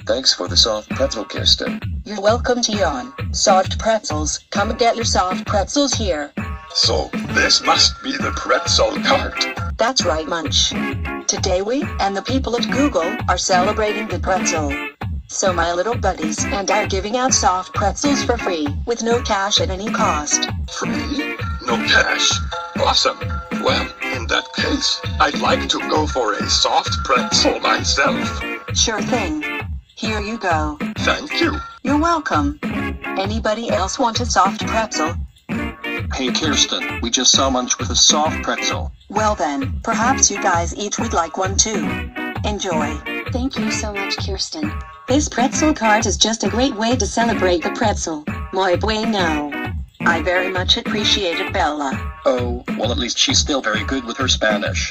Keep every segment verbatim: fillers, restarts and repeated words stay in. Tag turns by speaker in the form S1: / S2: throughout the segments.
S1: Thanks for the soft pretzel, Kirsten.
S2: You're welcome, Tion. Soft pretzels. Come and get your soft pretzels here.
S3: So, this must be the pretzel cart.
S2: That's right, Munch. Today we, and the people at Google, are celebrating the pretzel. So my little buddies and I are giving out soft pretzels for free, with no cash at any cost.
S3: Free? No cash? Awesome. Well, in that case, I'd like to go for a soft pretzel myself.
S2: Sure thing. Here you go.
S3: Thank you.
S2: You're welcome. Anybody else want a soft pretzel?
S1: Hey Kirsten, we just saw Munch with a soft pretzel.
S2: Well then, perhaps you guys each would like one too. Enjoy.
S4: Thank you so much, Kirsten.
S2: This pretzel cart is just a great way to celebrate the pretzel. Muy bueno. I very much appreciate it, Bella.
S1: Oh, well at least she's still very good with her Spanish.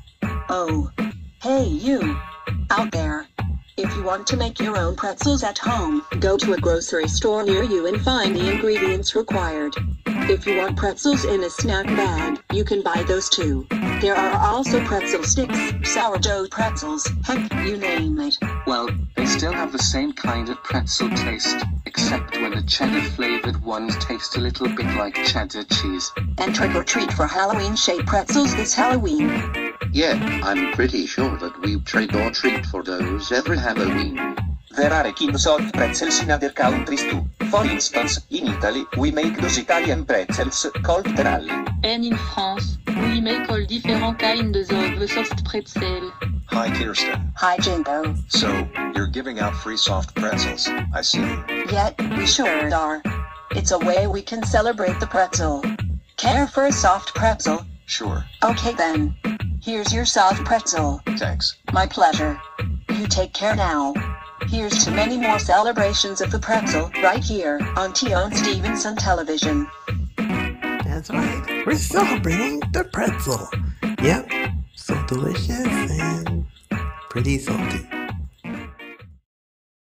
S2: Oh. Hey you. Out there. If you want to make your own pretzels at home, go to a grocery store near you and find the ingredients required. If you want pretzels in a snack bag, you can buy those too. There are also pretzel sticks, sourdough pretzels, heck, you name it.
S5: Well, they still have the same kind of pretzel taste, except when the cheddar-flavored ones taste a little bit like cheddar cheese.
S2: And trick or treat for Halloween-shaped pretzels this Halloween.
S6: Yeah, I'm pretty sure that we trick or treat for those every Halloween.
S1: There are King soft pretzels in other countries too. For instance, in Italy, we make those Italian pretzels called teralli.
S7: And in France, we make all different kinds of soft pretzel.
S1: Hi Kirsten.
S2: Hi Jingo.
S1: So, you're giving out free soft pretzels, I see.
S2: Yet, we sure are. It's a way we can celebrate the pretzel. Care for a soft pretzel?
S1: Sure.
S2: Okay then. Here's your soft pretzel.
S1: Thanks.
S2: My pleasure. You take care now. Here's to many more celebrations of the pretzel, right here, on Tion Stevenson Television.
S8: That's right, we're celebrating the pretzel. Yep, so delicious and pretty salty.